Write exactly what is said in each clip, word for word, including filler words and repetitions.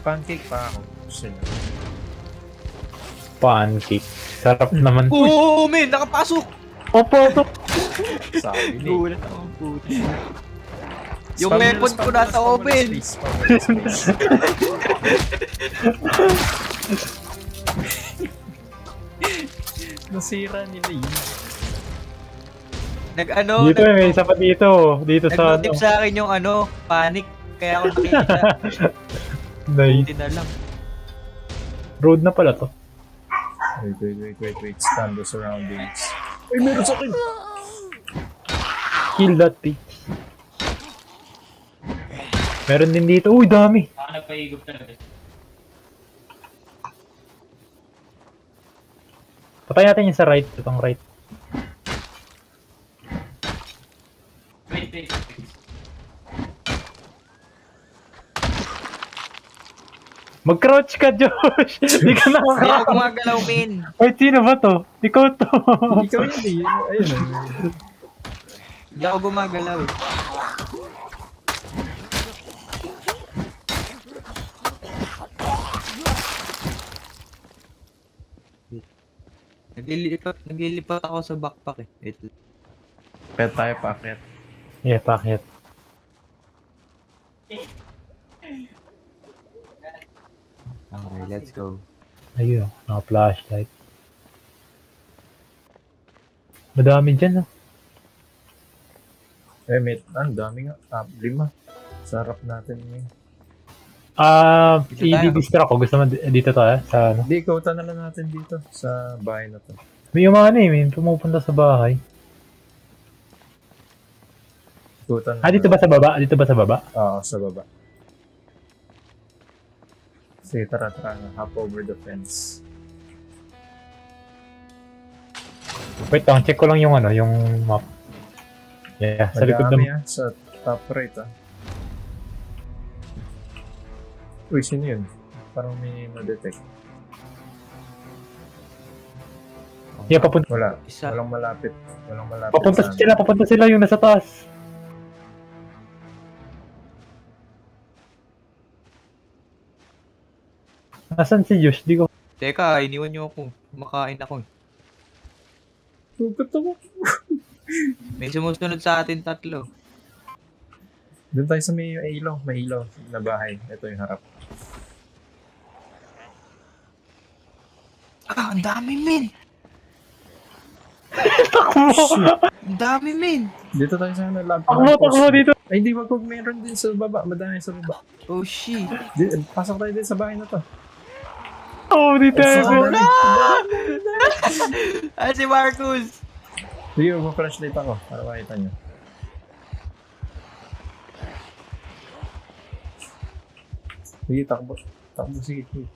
pancake pa ako. Sino? Pancake. Sarap naman. Oo, oh, men! Nakapasok! Opo, opo. Sabi ni. Gulat ako, puti. Yung weapon ko nasa open! Nasira nila yun. Nag-ano? Dito eh, may isa pa dito. Dito sa Nag-tip ano. sa akin yung ano, panic. Kaya ako nakikita. Nice. Buti na lang. Road na pala to. Wait, wait, wait, wait, wait. Stand the surroundings. Ay, meron sa akin! Kill that bitch. Meron din dito. Uy, dami. Ah, nagpaigop talaga. Patay natin yung sa right. Itong right. Wait, wait, wait. Mag-crouch ka, Josh! Hindi ka Hindi ako nakaka- gumagalaw, men. Wait, sino ba to? Ikaw to. Ikaw yun eh. Ayun eh. Hindi ako gumagalaw. Naglilipat, naglilipat ako sa backpack eh. Ito. Pet tayo pa, pet. Yeah, pakit. Okay, let's go. Ayun, naka-flashlight. Madami dyan, oh. Eh, mate, ang dami nga. Ah, lima. Sarap natin yun. Ah, Dito tayo. i-distract ko. Gusto mo di- dito tayo? Sa ano? Hindi, ikaw na lang natin dito. Sa bahay na to. May umano eh, may pumupunta sa bahay. Ikutan Ah, dito ba sa baba? Dito ba sa baba? Oo, sa baba. Sige, tara, tara. Hop over the fence. Wait lang, check ko lang yung ano, yung map. Yeah, sa likod Madami ng... ah, sa top right ah. Uy, sino yun? Parang may na-detect. Yeah, papunta. Wala. Isa. Walang malapit. Walang malapit. Papunta sa amin. sila, papunta sila yung nasa taas. Nasaan si Josh? Di ko... Teka, iniwan niyo ako. Kumakain ako. eh. Hugot ako. May sumusunod sa atin tatlo. Doon tayo sa may ilaw. May ilaw na bahay. Ito yung harap. Ah, ang dami, men! Takbo! Ang dami, men! Dito tayo sa ano, lab. Takbo, takbo dito! Ay, hindi. Wag wag meron din sa baba. Madami sa baba. Oh, shit! Di, pasok tayo din sa bahay na to. Oh, dito Ay, ako! sorry. Ah, si Marcus! Sige, mag-flashlight ako para makita nyo. Sige, takbo. Takbo, sige. sige.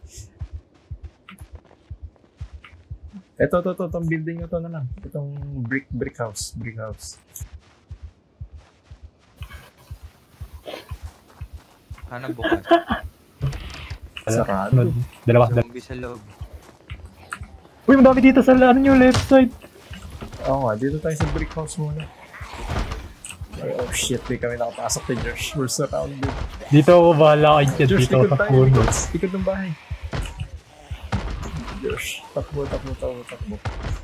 Ito, ito, ito. Itong building na to na lang. Itong brick, brick house. Brick house. Sana bukas. Sarado. Dalawa, dalawa. Zombie sa loob. Uy, madami dito sa ano nyo, left side. Oo nga, dito tayo sa brick house muna. Ay, oh shit, di kami nakapasok kay Josh. We're surrounded. Dito ako bahala kay Chad. Josh, Dito ako ikot tayo. takbo. Ikot, ikot ng bahay. Josh, takbo, takbo, takbo, takbo.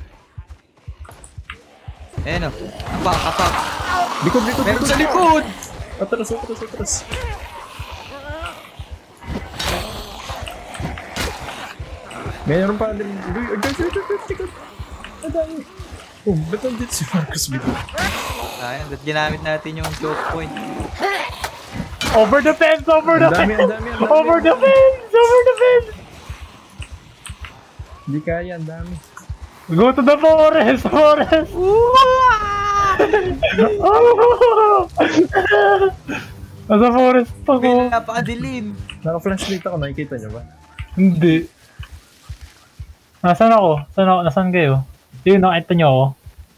Ayan o. Apak, apak. Likod, likod, Meron sa likod! Atras, atras, atras. Meron pa din. Uy, ay, guys, wait, wait, wait, likod. Adami. Oh, ba't nandito si Marcus Bito? Ayan, ba't ginamit natin yung choke point? Over the fence! Over the Ang dami, fence! ang dami, ang dami. Over the fence! Over the fence! Hindi kaya, ang dami. Go to the forest! Forest! Nasa forest pa ko. May napakadilim. Naka-flashlight ako, nakikita nyo ba? Hindi. Nasaan ako? Saan ako? Nasaan kayo? Yun, nakita nyo ako.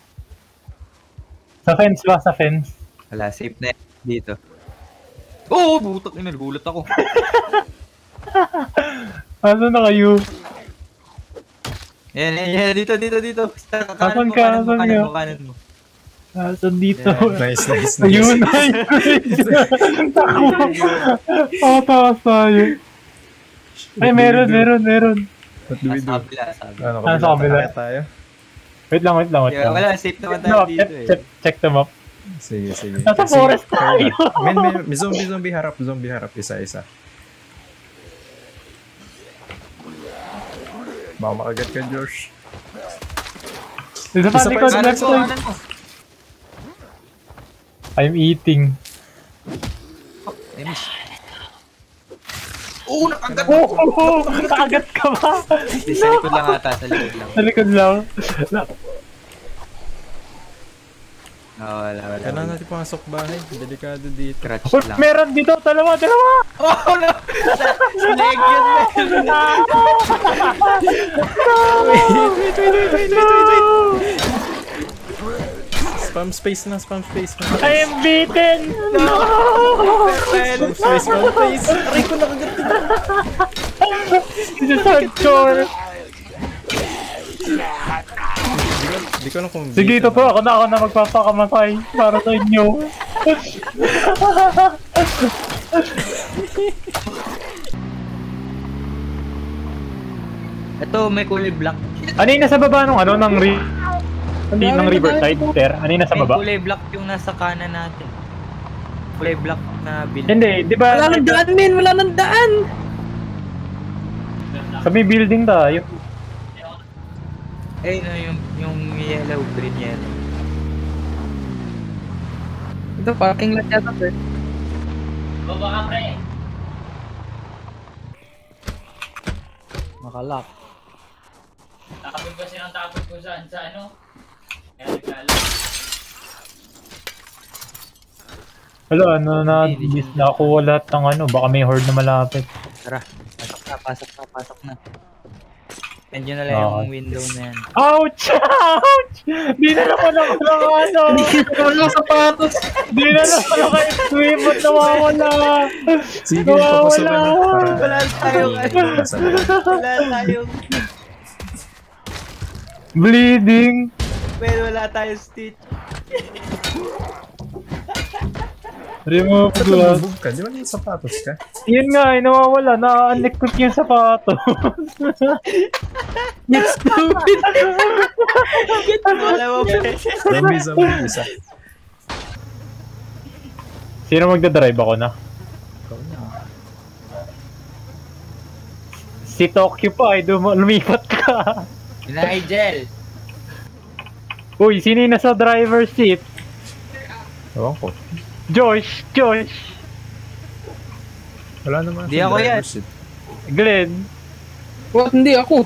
Sa fence ba? Sa fence? Wala, safe na yan dito. Oo, oh, butak na, nagulat ako. Nasaan na kayo? Yan, yan, yan, dito, dito, dito. Nasaan Kanan mo, ka? kanan mo, Nasaan kanan ka? mo, kanan mo. Nasaan dito? Yeah, nice, nice, nice. Ayun, ayun. Takbo. Patakas tayo. Ay, meron, meron, meron. What do we do? Nasa kabila, sabi. Ano, Ah, sa kabila. Kaya tayo? Wait lang, wait lang, wait Yeah, lang. wala, safe naman Check the map, tayo dito check, eh. check, check the map. Sige, sige. Nasa Sige, forest kayo tayo. na. Men, men, may zombie, zombie harap, zombie harap. Isa-isa. Baka makagat ka, Josh. Isa pa, Isa pa, likod, isa pa, left isa Kanan ko, side. kanan ko. I'm eating. Eh, miss. Oo, nakagat! Oh, oh, oh, nakagat ka ba? Hindi, sa likod lang ata, sa likod lang. Sa likod lang. Oo, wala, wala. Kailangan natin pasok bahay. Delikado dito. Crutch Oh, lang. meron dito, dalawa, dalawa. Oh, no! Sa leg yun, man! Wait, wait, wait, wait, wait, wait, wait, wait. Spam space na, spam space na. I am beaten. No. Spam space, spam space. Aray ko, nakagat dito. This is hardcore. Di ko alam kung... Sige, ito to. Ako na ako na magpapakamatay para sa inyo. Ito, may kulay black. Ano yung nasa baba nung ano, ng ri... Hindi, ng riverside, sir? Ano yung nasa May baba? kulay black yung nasa kanan natin. Kulay black na building. Hindi, di ba? Wala nang daan, men! Wala nang daan! Sa may building tayo. Eh, no, yung, yung yellow, green yellow. Ito, parking lot yata, sir. Baba ka, pre. Makalak. Tapos ba silang tapos kung saan sa ano? Kaya nagkala. Wala, ano na, bis na ako lahat ng ano, baka may horde na malapit. Tara, pasok na, pasok na, pasok na. Medyo na lang Okay. yung window na yan. Ouch! Ouch! Di na naman ako ng ano! Wala sapatos! Di na naman ako swim at nawawala! Sige, papasok ka na. Para- Wala tayong ano. Nasa loob. Wala tayong... Bleeding! Well, wala tayong stitch. Remove Ba't glass. lumubog ka? Di ba naman sapatos ka? Yun nga, eh, nawawala. Na-unequip yung sapatos. Next stupid! Wala mo, pre. Zombie, zombie, isa. Sino magdadrive ako na? Ikaw na. Si Tokyo pa, eh, dum- lumipat ka. Nigel. Uy, sino yung nasa driver's seat? Ewan ko. Josh! Josh! Wala naman. Di ako yan. driver's seat. Glenn! What? Hindi ako.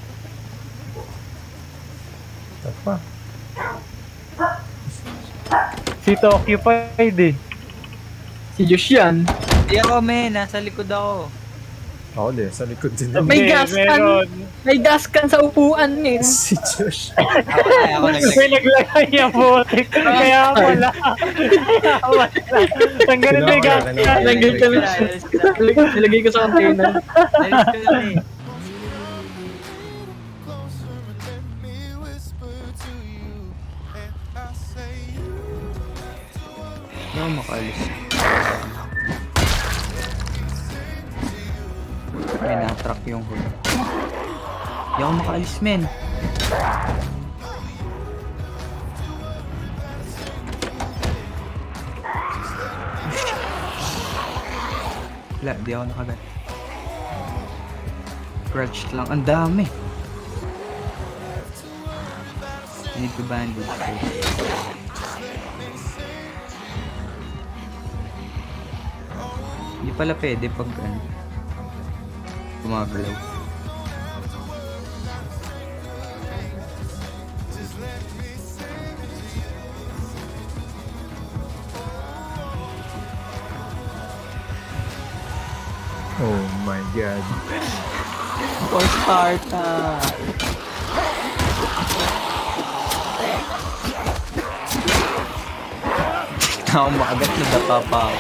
Tapa. Si Tokyo pa, eh. Si Josh yan. Di ako, men. Nasa likod ako. Ako din, sa likod din. May Hindi, gas can. meron. May gas can sa upuan eh. Si Josh. Ako na, ako May naglagay. naglagay yung botik. Kaya wala. Kaya wala. Ang ganun na yung gas Kinuha ko can. na, Nilagay ka na. Alis ko na. Nilag- Nilagay ko sa container. Alis ko na, eh. No, makalis. May na-track yung hood. Hindi ako makaalis, men. Wala, di ako nakagat. Crouched lang. Ang dami. I need to bandage first. Hindi pala pwede pag ano, gumagalaw. Oh my god. For Sparta! Ako makagat na dapa pa ako.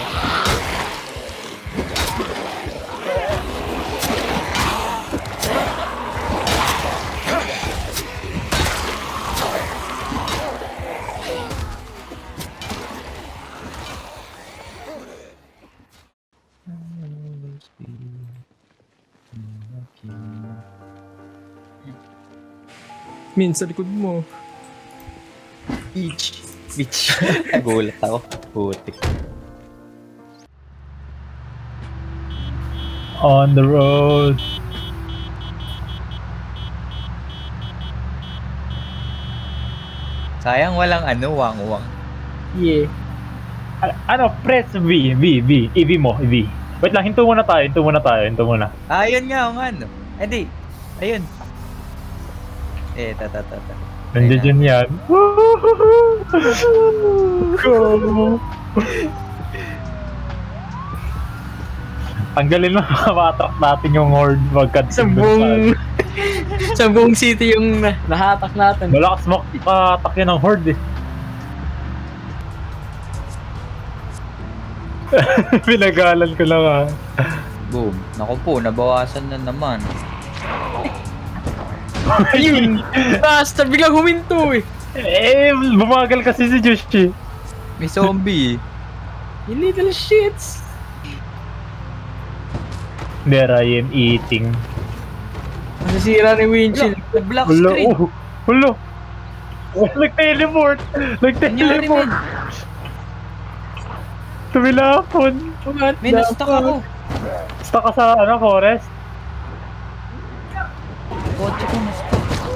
Min, sa likod mo. Beach. Beach. Nagulat ako. Putik. On the road. Sayang walang ano, wang-wang. Yeah. A- ano, press V, V, V. I-V mo, I-V. Wait lang, hinto muna tayo, hinto muna tayo, hinto muna. Ah, yun nga, o nga, no? Eh, di. Ayun. Eh, ta, ta, ta, ta. Nandiyan dyan yan. Go! Tanggalin mo, matrack natin yung horde. Wagkat Sa buong... sa buong city yung na- nahatak natin. malakas makatak yun ng horde eh. Pinagalan ko lang ah. Boom. Naku po, nabawasan na naman. Ayun! Basta biglang huminto eh. Eh, bumagal kasi si Josh eh. May zombie. You little shits. There I am eating. Nasira ni Winchell. Nag-black Hulo, screen. oh, hulo. Oh, nag-teleport. Nag-teleport. Tumilapon. May na-stuck ako. Stuck ka sa ano, forest? Kotse ko na-stuck.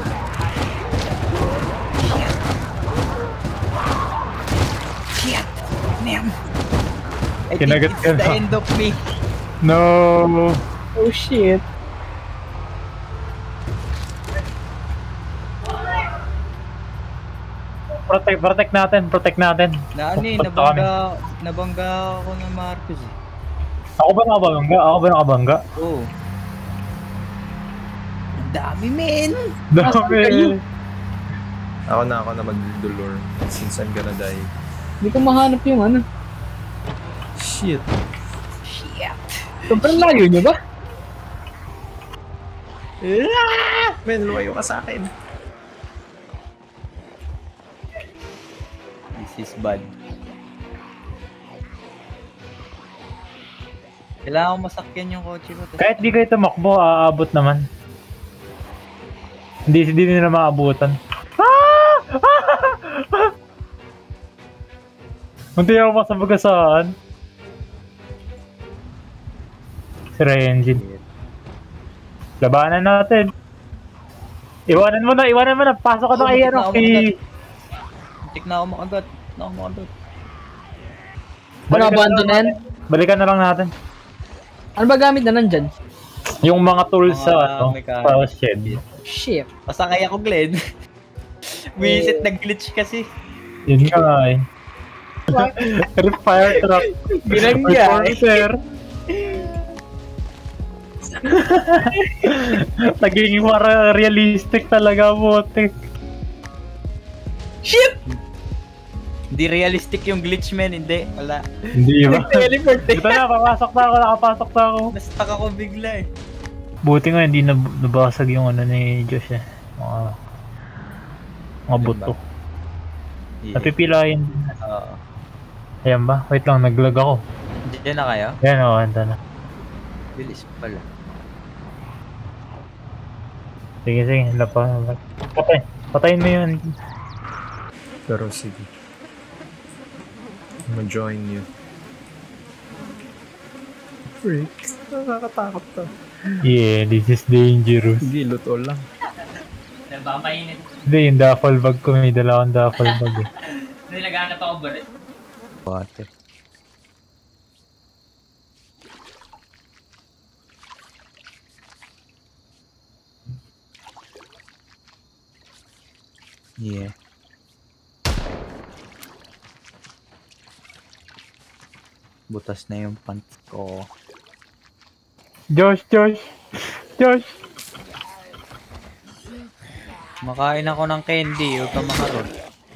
Shit. Damn. I think Kinagat it's ka the na. end of me. No. Oh shit. Protect, protect natin, protect natin. Na ano eh, Punta nabangga, nabangga ako ng Marcos eh. Ako ba nakabangga? Ako ba nakabangga? Oo. Ang dami, men! Dami. Ako na ako na mag-dolor. Since I'm gonna die. Hindi ko mahanap yung ano. Shit. Shit! Sobrang layo niyo ba? Men, lumayo ka sa akin. This is bad. Kailangan ko masakyan yung kotse ko. tas- Kahit di kayo tumakbo, aabot naman. Hindi, hindi nila maabutan. Ah! Munti ako masabagasaan. Sira yung engine. Labanan natin. Iwanan mo na, iwanan mo na. Pasok ka Oh, na kay ano, muntik na ako kay... Muntik na ako makagat. Na ako makagat. Ano, Balikan na abandon lang na yan? natin. Balikan na lang natin. Ano ba gamit na nandyan? Yung mga tools Mga sa ano, mechanic. sa shed. Shit. Pasakay ako, Glenn. Wisit, nag-glitch kasi. Yun nga eh. Fire truck. Binangga eh. Reporter. Naging para realistic talaga, bote. Shit! Hindi realistic yung glitch, men. Hindi. Wala. Hindi ba? Teleport eh. Ito na, papasok na ako, nakapasok na ako. Nastuck ako bigla eh. Buti nga hindi nab- nabasag yung ano ni Josh eh. Mga, mga buto. Yeah. Napipilayan. Oo. Ayan ba? Wait lang, naglag ako. Diyan na kayo? Ayan o, oh, anda na. Bilis pala. Sige, sige, lapa. Patay. Patayin mo yun. Pero sige. I'm gonna join you. Freak. Nakakatakot to. Yeah, this is dangerous. Hindi, luto lang. Baka mainit. Hindi, yung duffel bag ko. May dala akong duffel bag eh. Hindi, naghanap ako ba rin? Water. Yeah. Butas na yung pants ko. Josh, Josh! Josh! Makain ako ng candy, huwag ka makarot.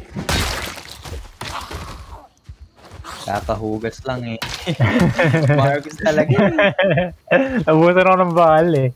Kakahugas lang eh. Marcos talaga eh. Nabutan ako ng bahal eh.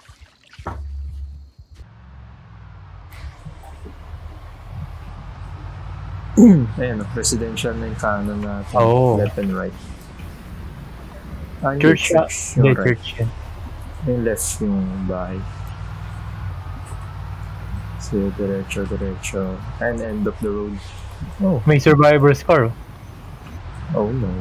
Ayan, presidential na yung canon natin. Oo. Left and right. Ah, hindi, Church, ah. yung Hindi, right. church yan. Yung left yung bahay. Sige, diretso, diretso. And end of the road. Oh, may survivor's car. Oh no.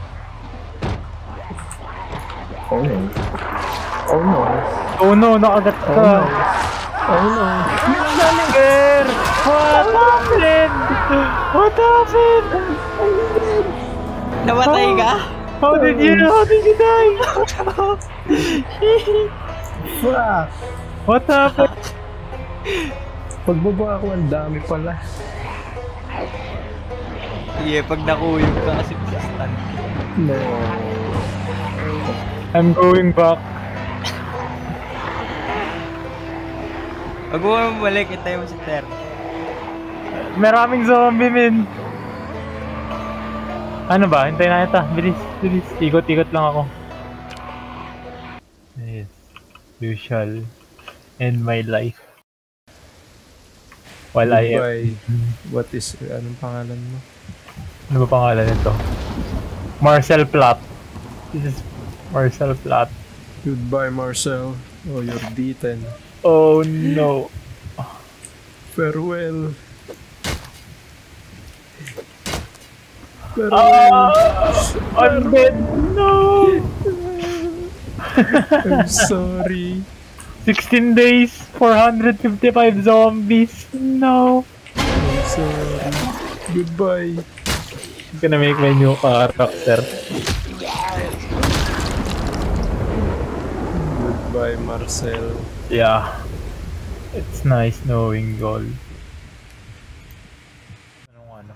Oh no. Oh no. Oh no, nakagat Oh ka. no. Oh no. Where? What happened? What happened? Namatay ka? How did you, how did you die? Fuck! What happened? Pagbaba ako, ang dami pala. Yeah, pag nakuyog ka kasi stun. No. I'm going back. Pag mo bumalik, itay mo si Ter. Maraming zombie, min. Ano ba? Hintayin na ito. Bilis, bilis. Ikot-ikot lang ako. Yes. You shall end my life. While Goodbye. I am... What is, anong pangalan mo? Ano ba pangalan nito? Marcel Platt. This is Marcel Platt. Goodbye, Marcel. Oh, you're beaten. Oh no. Farewell. Farewell. Ah! I'm dead. No! I'm sorry. sixteen days, four hundred fifty-five zombies. No. I'm sorry. Goodbye. I'm gonna make my new character. Goodbye, Marcel. Yeah. It's nice knowing goal. Anong ano?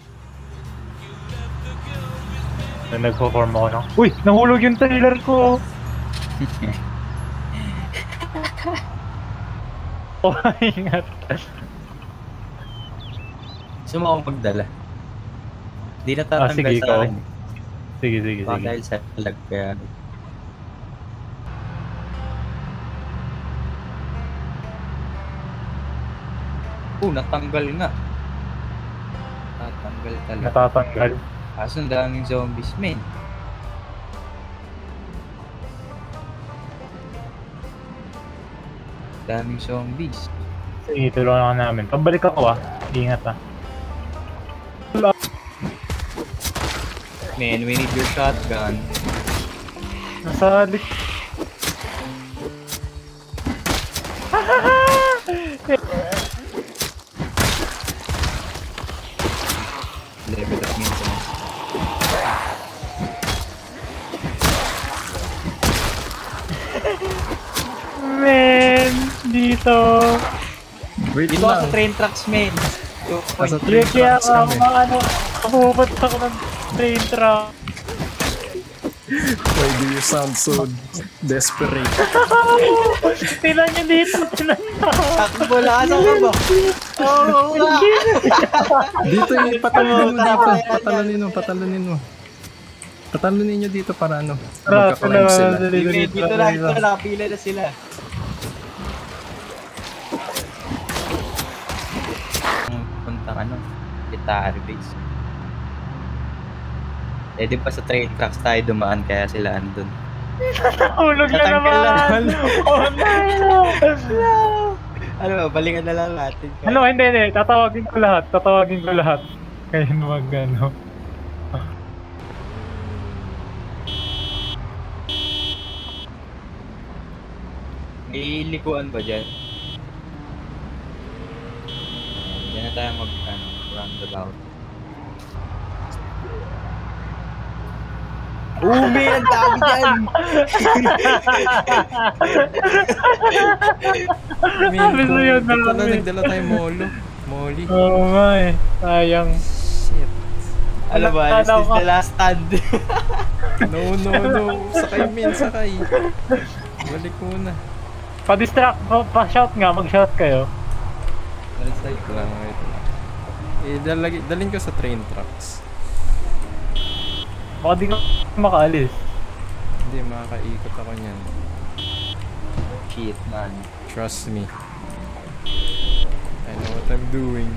Na nagpo-form ako ng... Uy! Nahulog yung trailer ko! Oh, ingat. Gusto mo akong magdala? Di na Ah, sige, tatanggal sa ikaw. akin. Sige, sige, Baka sige. dahil sa lag kaya. Oh, natanggal nga. Natanggal talaga. Natatanggal. Kaso ang daming zombies, men. Daming zombies. Sige, tulungan ka namin. Pabalik ako ah. Ingat ah. Man, we need your shotgun. Nasa lik... Level up maintenance. Man! Dito! Wait Dito ako lang. sa train tracks, man. two point Nasa three. train Kaya tracks kaya kami. ako ano... Kapupot ako ng train truck. Why do you sound so desperate? Tingnan nyo dito! Tingnan nyo! Takbo lakas ka ba? Oo nga! Dito yung patalonin mo dito. Patalonin mo, patalonin mo. Patalonin nyo dito para ano, Tara, magka-climb tara, sila. dali, dali, Dito dito na, dito na, nakapila na sila. Puntang ano, military base. Eh di pa sa train tracks tayo dumaan kaya sila andun. Hulog na Natanggal naman! na. Oh no! Ano, balikan na lang natin. Ano, hindi, hindi. Tatawagin ko lahat. Tatawagin ko lahat. Kayo mag ano. May likuan ba dyan? Diyan na tayo mag, ano, roundabout. Umi! Ang dami dyan! Sabi sa yun na Pala lang. nagdala tayo molo. Molly. Oo nga eh. Sayang. Shit. Ano ba? This is the last stand. No, no, no. Sakay, min, sakay. Balik muna. Pa-distract, pa- pa-shout nga. Mag-shout kayo. Balik sa'yo. Ito lang, ito lang. Eh, dalagi, dalhin ko sa train tracks. Baka di ka makaalis. Hindi, makakaikot ako niyan. Shit, man. Trust me. I know what I'm doing.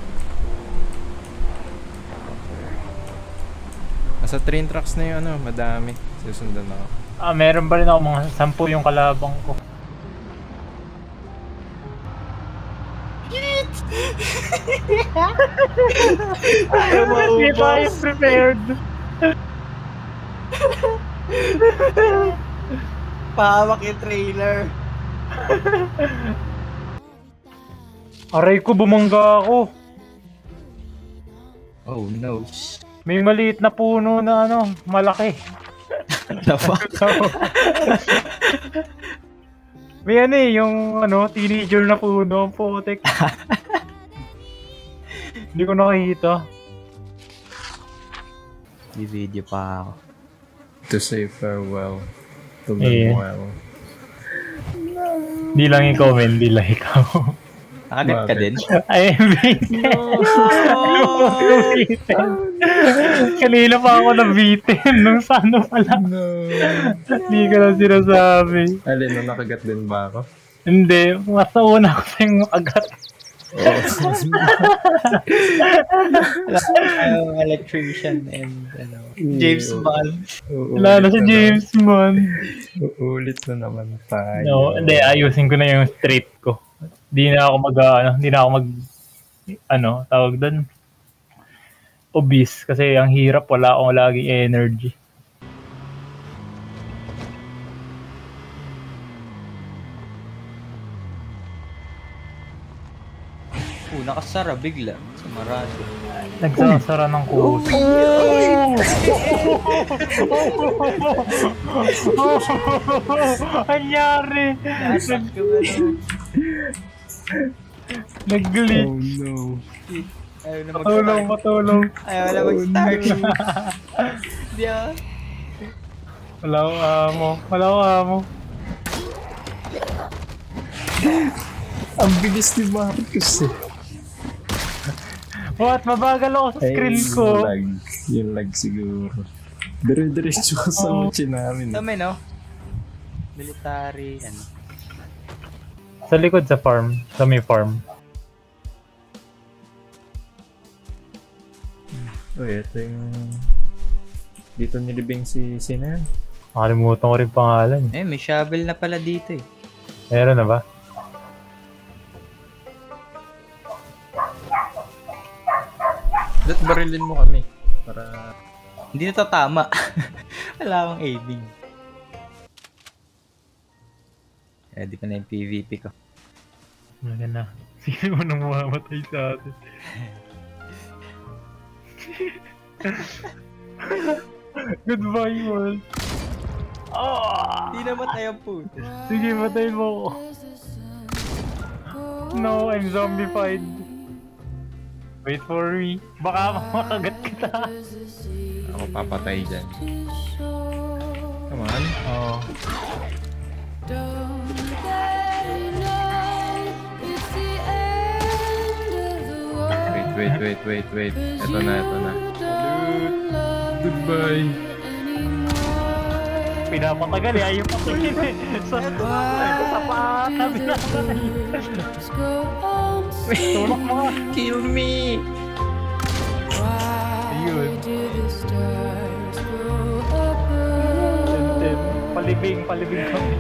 Nasa train tracks na yung ano, madami. Susundan ako. Ah, meron ba rin ako mga sampu yung kalabang ko. Shit! Ayaw Hindi tayo maubos. prepared. Pahawak yung trailer. Aray ko, bumangga ako. Oh no. May maliit na puno na ano, malaki. Lava. May ano eh, yung ano, teenager na puno, ang putik. Hindi ko nakikita. May video pa ako. To say farewell. To Eh. live well. Di lang ikaw, men, di lang ikaw. Nakagat ka Bakit? din? I am beaten. Kanina pa ako nabitin nung sano pala. No. Hindi ko lang sinasabi. Alin, no, nakagat din ba ako? Hindi, mas nauna ako sa yung makagat. Ang electrician and ano, James Bond. Wala na si James Bond. Uulit na naman tayo. No, hindi, ayusin ko na yung straight ko. Hindi na ako mag, ano, hindi na ako mag, ano, tawag doon, obese. Kasi ang hirap, wala akong laging energy. Oh, nakasara bigla. Sa Marado. Nagsasara ng kusa. Anyari! Nasaan ka ba no? Nag-glitch. Oh no. Ayaw na Matulong, mag-start. matulong. Ayaw na mag-start. Di ah. Wala akong amo. Wala akong amo. Ang bilis ni Marcus eh. What? Mabagal ako sa screen Ay, ko. Yung lag. Yung lag siguro. Dire-diretso ka sa Oo. mutsi namin. Tama no? Military, ano. Sa likod sa farm. Sa may farm. Uy, ito yung... Dito nilibing si Sina. Nakalimutan ko rin pangalan. Eh, may shovel na pala dito eh. Meron na ba? Ba't barilin mo kami? Para... Hindi na to tama. Wala akong aiming. Ready ko na yung P V P ko. Wala na. Sino mo nang mamamatay sa atin? Goodbye, world. Ah! Di naman tayo puto. Sige, matayin mo ako. No, I'm zombified. Wait for me. Baka makagat kita. Ako papatay dyan. Come on. Oh. Wait, wait, wait, wait, wait. Ito na, ito na. Goodbye. Pinapatagal eh. Ayaw patigil eh. Sa, sa pata. Pinapatagal. Tulak mo nga. Kill me! Ayun. Palibing, palibing kami.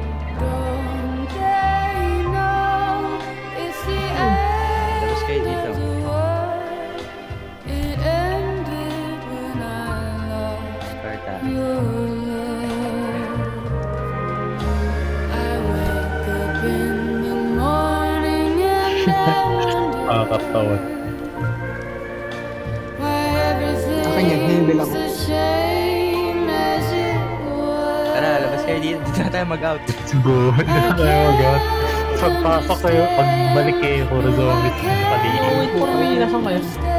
Tapos kayo dito. Start tayo. Makakatawad. Akin yan, hinibel ako. Tara, labas kayo dito. Dito na tayo mag-out. Good. Hindi na tayo mag-out. Pagpasok kayo, pagbalik kayo, puro zombies na paligid. Puro kami nasa kayo.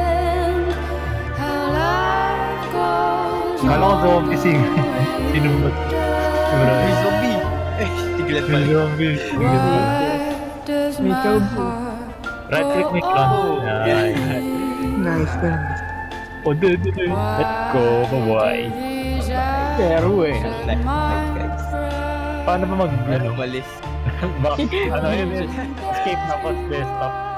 Kala ko zombies eh. Sino ba? May zombie. Eh, tiglan May pala. zombies. May tawbo. Right click may clown. Nice. Nice na. O, di, di, di. Let's go. Bye-bye. Pero eh. Nice, nice guys. Paano ba mag, ano? Umalis. Back, ano yun? Escape na post desktop.